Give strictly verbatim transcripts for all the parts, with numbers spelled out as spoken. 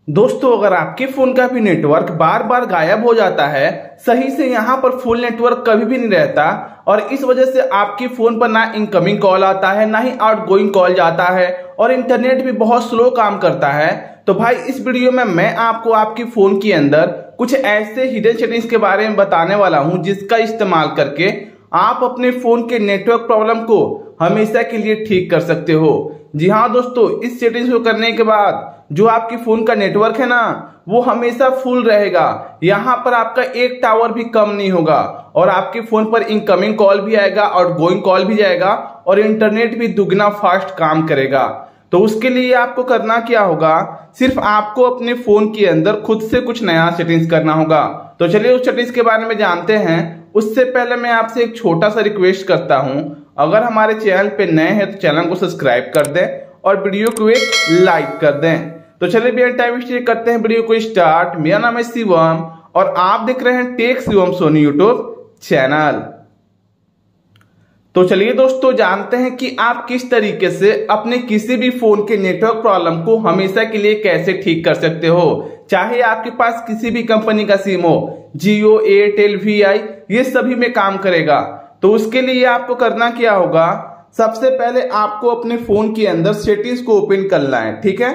दोस्तों, अगर आपके फोन का भी नेटवर्क बार बार गायब हो जाता है, सही से यहाँ पर फुल नेटवर्क कभी भी नहीं रहता और इस वजह से आपके फोन पर ना इनकमिंग कॉल आता है ना ही आउटगोइंग कॉल जाता है और इंटरनेट भी बहुत स्लो काम करता है, तो भाई इस वीडियो में मैं आपको आपके फोन के अंदर कुछ ऐसे हिडन सेटिंग्स के बारे में बताने वाला हूं जिसका इस्तेमाल करके आप अपने फोन के नेटवर्क प्रॉब्लम को हमेशा के लिए ठीक कर सकते हो। जी हाँ दोस्तों, इस सेटिंग्स को करने के बाद जो आपके फोन का नेटवर्क है ना, वो हमेशा फुल रहेगा। यहाँ पर आपका एक टावर भी कम नहीं होगा और आपके फोन पर इनकमिंग कॉल भी आएगा और गोइंग कॉल भी जाएगा और इंटरनेट भी दुगना फास्ट काम करेगा। तो उसके लिए आपको करना क्या होगा, सिर्फ आपको अपने फोन के अंदर खुद से कुछ नया सेटिंग्स करना होगा। तो चलिए उस सेटिंग्स के बारे में जानते हैं। उससे पहले मैं आपसे एक छोटा सा रिक्वेस्ट करता हूं, अगर हमारे चैनल पे नए हैं तो चैनल को सब्सक्राइब कर दें और वीडियो को एक लाइक कर दें। तो चलिए बिना टाइम वेस्ट करते हैं वीडियो को स्टार्ट। मेरा नाम है शिवम और आप देख रहे हैं tech Shivam Soni YouTube channel. तो चलिए दोस्तों जानते हैं कि आप किस तरीके से अपने किसी भी फोन के नेटवर्क प्रॉब्लम को हमेशा के लिए कैसे ठीक कर सकते हो। चाहे आपके पास किसी भी कंपनी का सिम हो, जियो, एयरटेल, वी आई, ये सभी में काम करेगा। तो उसके लिए आपको करना क्या होगा, सबसे पहले आपको अपने फोन के अंदर सेटिंग्स को ओपन करना है। ठीक है,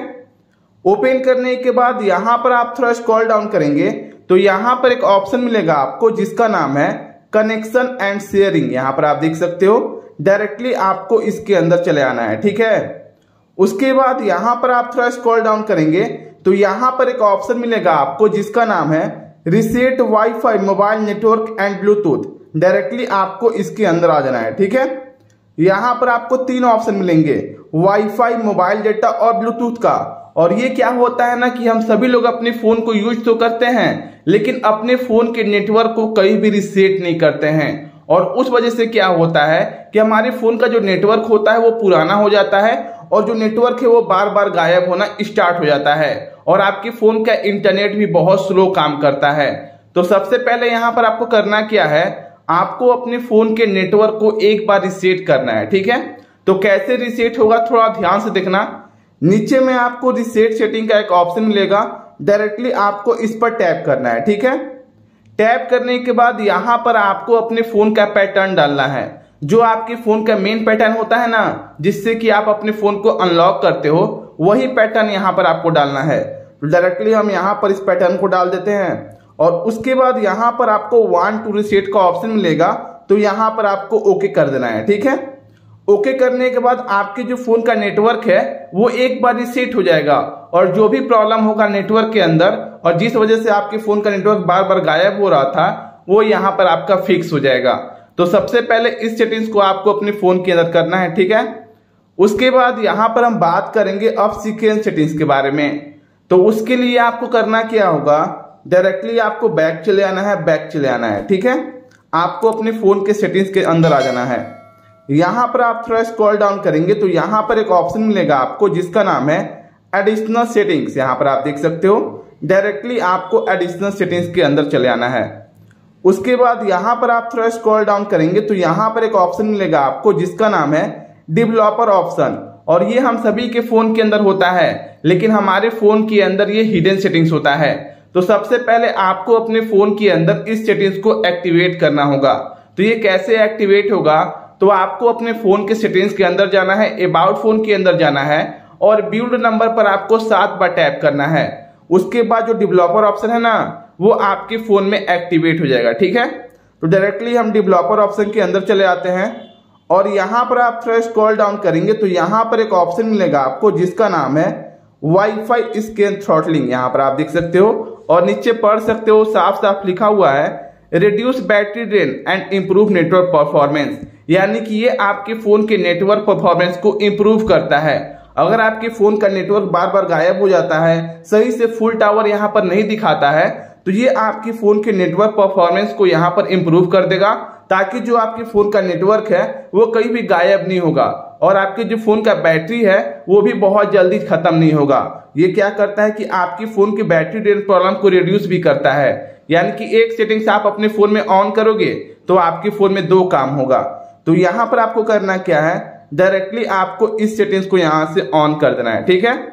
ओपन करने के बाद यहाँ पर आप थोड़ा स्क्रॉल डाउन करेंगे तो यहाँ पर एक ऑप्शन मिलेगा आपको जिसका नाम है कनेक्शन एंड शेयरिंग। यहाँ पर आप देख सकते हो, डायरेक्टली आपको इसके अंदर चले आना है। ठीक है, उसके बाद यहाँ पर आप थोड़ा स्क्रॉल डाउन करेंगे तो यहाँ पर एक ऑप्शन मिलेगा आपको जिसका नाम है reset WiFi mobile network and Bluetooth. Directly आपको इसके अंदर आ जाना है। ठीक है, यहाँ पर आपको तीन ऑप्शन मिलेंगे, वाईफाई, मोबाइल डेटा और ब्लूटूथ का। और ये क्या होता है ना कि हम सभी लोग अपने फोन को यूज तो करते हैं लेकिन अपने फोन के नेटवर्क को कहीं भी रिसेट नहीं करते हैं और उस वजह से क्या होता है कि हमारे फोन का जो नेटवर्क होता है वो पुराना हो जाता है और जो नेटवर्क है वो बार बार गायब होना स्टार्ट हो जाता है और आपके फोन का इंटरनेट भी बहुत स्लो काम करता है। तो सबसे पहले यहाँ पर आपको करना क्या है, आपको अपने फोन के नेटवर्क को एक बार रिसेट करना है। ठीक है, तो कैसे रिसेट होगा थोड़ा ध्यान से देखना। नीचे में आपको रिसेट सेटिंग का एक ऑप्शन मिलेगा, डायरेक्टली आपको इस पर टैप करना है। ठीक है, टैप करने के बाद यहाँ पर आपको अपने फोन का पैटर्न डालना है, जो आपके फोन का मेन पैटर्न होता है ना, जिससे कि आप अपने फोन को अनलॉक करते हो, वही पैटर्न यहाँ पर आपको डालना है। तो डायरेक्टली हम यहाँ पर इस पैटर्न को डाल देते हैं और उसके बाद यहाँ पर आपको वन टू रिसेट का ऑप्शन मिलेगा, तो यहाँ पर आपको ओके कर देना है। ठीक है, ओके करने के बाद आपके जो फोन का नेटवर्क है वो एक बार रिसेट हो जाएगा और जो भी प्रॉब्लम होगा नेटवर्क के अंदर और जिस वजह से आपके फोन का नेटवर्क बार बार गायब हो रहा था वो यहाँ पर आपका फिक्स हो जाएगा। तो सबसे पहले इस सेटिंग्स को आपको अपने फोन के अंदर करना है। ठीक है, उसके बाद यहाँ पर हम बात करेंगे अब सीक्वेंस सेटिंग्स के बारे में। तो उसके लिए आपको करना क्या होगा, डायरेक्टली आपको बैक चले आना है, बैक चले आना है। ठीक है, आपको अपने फोन के सेटिंग्स के अंदर आ जाना है। यहाँ पर आप थोड़ा स्क्रॉल डाउन करेंगे तो यहाँ पर एक ऑप्शन मिलेगा आपको जिसका नाम है एडिशनल सेटिंग्स। यहाँ पर आप देख सकते हो, डायरेक्टली आपको एडिशनल सेटिंग्स के अंदर चले आना है। उसके बाद यहाँ पर आप थोड़ा स्क्रॉल डाउन करेंगे तो यहाँ पर एक ऑप्शन मिलेगा आपको जिसका नाम है डेवलपर ऑप्शन। और ये हम सभी के फोन के अंदर होता है लेकिन हमारे फोन के अंदर ये हिडन सेटिंग्स होता है। तो सबसे पहले आपको अपने फोन के अंदर इस सेटिंग्स को एक्टिवेट करना होगा। तो ये कैसे एक्टिवेट होगा, तो आपको अपने फोन के सेटिंग्स के अंदर जाना है, अबाउट फोन के अंदर जाना है और बिल्ड नंबर पर आपको सात बार टैप करना है। उसके बाद जो डेवलपर ऑप्शन है ना वो आपके फोन में एक्टिवेट हो जाएगा। ठीक है, तो डायरेक्टली हम डेवलपर ऑप्शन के अंदर चले आते हैं और यहाँ पर आप थोड़ा स्क्रॉल डाउन करेंगे तो यहाँ पर एक ऑप्शन मिलेगा आपको जिसका नाम है वाईफाई स्कैन थ्रॉटलिंग। यहाँ पर आप देख सकते हो और नीचे पढ़ सकते हो, साफ साफ लिखा हुआ है reduce battery drain and improve network performance. यानी कि ये आपके फोन के नेटवर्क परफॉर्मेंस को इम्प्रूव करता है। अगर आपके फोन का नेटवर्क बार बार गायब हो जाता है, सही से फुल टावर यहाँ पर नहीं दिखाता है, तो ये आपके फोन के नेटवर्क परफॉर्मेंस को यहाँ पर इम्प्रूव कर देगा ताकि जो आपके फोन का नेटवर्क है वो कहीं भी गायब नहीं होगा और आपके जो फोन का बैटरी है वो भी बहुत जल्दी खत्म नहीं होगा। ये क्या करता है कि आपके फोन की बैटरी ड्रेन प्रॉब्लम को रिड्यूस भी करता है। यानी कि एक सेटिंग्स आप अपने फोन में ऑन करोगे तो आपके फोन में दो काम होगा। तो यहाँ पर आपको करना क्या है, डायरेक्टली आपको इस सेटिंग्स को यहाँ से ऑन कर देना है। ठीक है,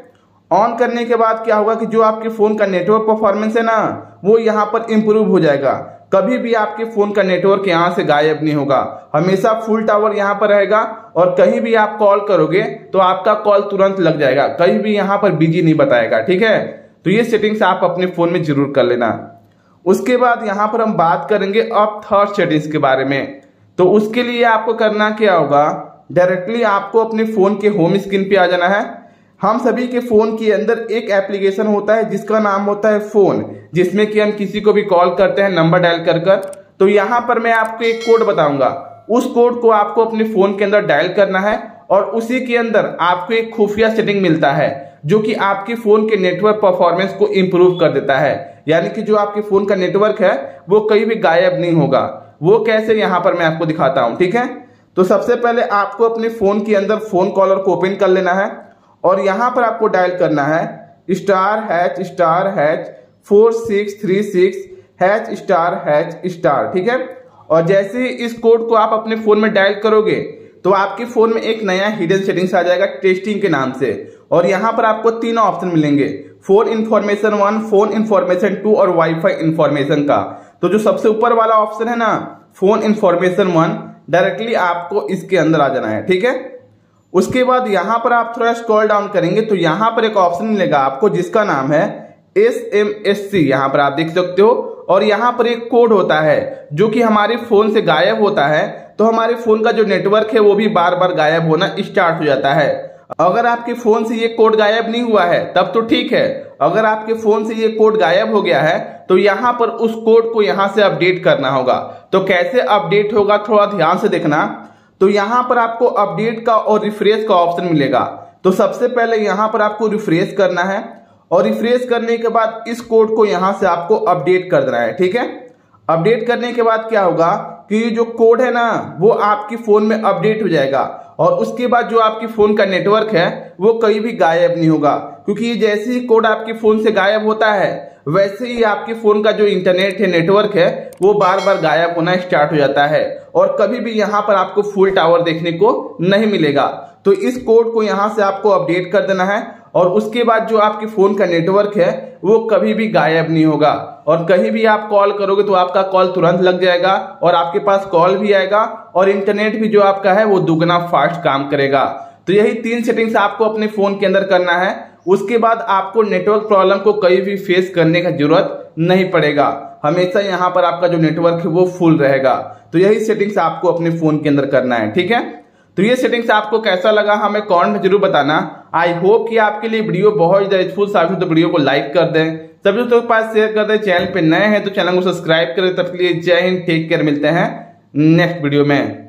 ऑन करने के बाद क्या होगा कि जो आपके फोन का नेटवर्क परफॉर्मेंस है ना वो यहाँ पर इंप्रूव हो जाएगा। कभी भी आपके फोन का नेटवर्क यहाँ से गायब नहीं होगा, हमेशा फुल टावर यहाँ पर रहेगा और कहीं भी आप कॉल करोगे तो आपका कॉल तुरंत लग जाएगा, कहीं भी यहाँ पर बिजी नहीं बताएगा। ठीक है, तो ये सेटिंग्स आप अपने फोन में जरूर कर लेना। उसके बाद यहाँ पर हम बात करेंगे अब थर्ड सेटिंग्स के बारे में। तो उसके लिए आपको करना क्या होगा, डायरेक्टली आपको अपने फोन के होम स्क्रीन पे आ जाना है। हम सभी के फोन के अंदर एक एप्लीकेशन होता है जिसका नाम होता है फोन, जिसमें कि हम किसी को भी कॉल करते हैं नंबर डायल कर कर। तो यहाँ पर मैं आपको एक कोड बताऊंगा, उस कोड को आपको अपने फोन के अंदर डायल करना है और उसी के अंदर आपको एक खुफिया सेटिंग मिलता है जो कि आपके फोन के नेटवर्क परफॉर्मेंस को इंप्रूव कर देता है। यानी कि जो आपके फोन का नेटवर्क है वो कहीं भी गायब नहीं होगा। वो कैसे, यहाँ पर मैं आपको दिखाता हूँ। ठीक है, तो सबसे पहले आपको अपने फोन के अंदर फोन कॉलर को ओपन कर लेना है और यहाँ पर आपको डायल करना है star hash star hash four six three six hash star hash star. ठीक है, और जैसे ही इस कोड को आप अपने फोन में डायल करोगे तो आपके फोन में एक नया हिडन सेटिंग्स आ जाएगा टेस्टिंग के नाम से, और यहाँ पर आपको तीन ऑप्शन मिलेंगे, phone information one, phone information two और वाईफाई इन्फॉर्मेशन का। तो जो सबसे ऊपर वाला ऑप्शन है ना फोन इन्फॉर्मेशन वन, डायरेक्टली आपको इसके अंदर आ जाना है। ठीक है, उसके बाद यहाँ पर आप थोड़ा स्क्रॉल डाउन करेंगे तो यहाँ पर एक ऑप्शन मिलेगा आपको जिसका नाम है एस एम एस सी, यहाँ पर आप देख सकते हो। और यहाँ पर एक कोड होता है जो कि हमारे फोन से गायब होता है, तो हमारे फोन का जो नेटवर्क है वो भी बार बार गायब होना स्टार्ट हो जाता है। अगर आपके फोन से ये कोड गायब नहीं हुआ है तब तो ठीक है, अगर आपके फोन से ये कोड गायब हो गया है तो यहाँ पर उस कोड को यहाँ से अपडेट करना होगा। तो कैसे अपडेट होगा थोड़ा ध्यान से देखना। तो यहाँ पर आपको अपडेट का और रिफ्रेश का ऑप्शन मिलेगा। तो सबसे पहले यहाँ पर आपको रिफ्रेश करना है और रिफ्रेश करने के बाद इस कोड को यहाँ से आपको अपडेट कर देना है। ठीक है, अपडेट करने के बाद क्या होगा कि ये जो कोड है ना वो आपके फोन में अपडेट हो जाएगा और उसके बाद जो आपके फोन का नेटवर्क है वो कहीं भी गायब नहीं होगा, क्योंकि ये जैसे ही कोड आपके फोन से गायब होता है वैसे ही आपके फोन का जो इंटरनेट है, नेटवर्क है, वो बार बार गायब होना स्टार्ट हो जाता है और कभी भी यहाँ पर आपको फुल टावर देखने को नहीं मिलेगा। तो इस कोड को यहाँ से आपको अपडेट कर देना है और उसके बाद जो आपके फोन का नेटवर्क है वो कभी भी गायब नहीं होगा और कहीं भी आप कॉल करोगे तो आपका कॉल तुरंत लग जाएगा और आपके पास कॉल भी आएगा और इंटरनेट भी जो आपका है वो दुगना फास्ट काम करेगा। तो यही तीन सेटिंग्स आपको अपने फोन के अंदर करना है। उसके बाद आपको नेटवर्क प्रॉब्लम को कहीं भी फेस करने का जरूरत नहीं पड़ेगा, हमेशा यहाँ पर आपका जो नेटवर्क है वो फुल रहेगा। तो यही सेटिंग्स आपको अपने फोन के अंदर करना है। ठीक है, तो ये सेटिंग्स आपको कैसा लगा हमें कमेंट में जरूर बताना। आई होप कि आपके लिए वीडियो बहुत ज्यादा यूजफुल साबित हो, तो वीडियो को लाइक कर दें, सभी दोस्तों के पास शेयर कर दें। चैनल पे नए हैं तो चैनल को सब्सक्राइब करें। तब के लिए जय हिंद, टेक केयर, मिलते हैं नेक्स्ट वीडियो में।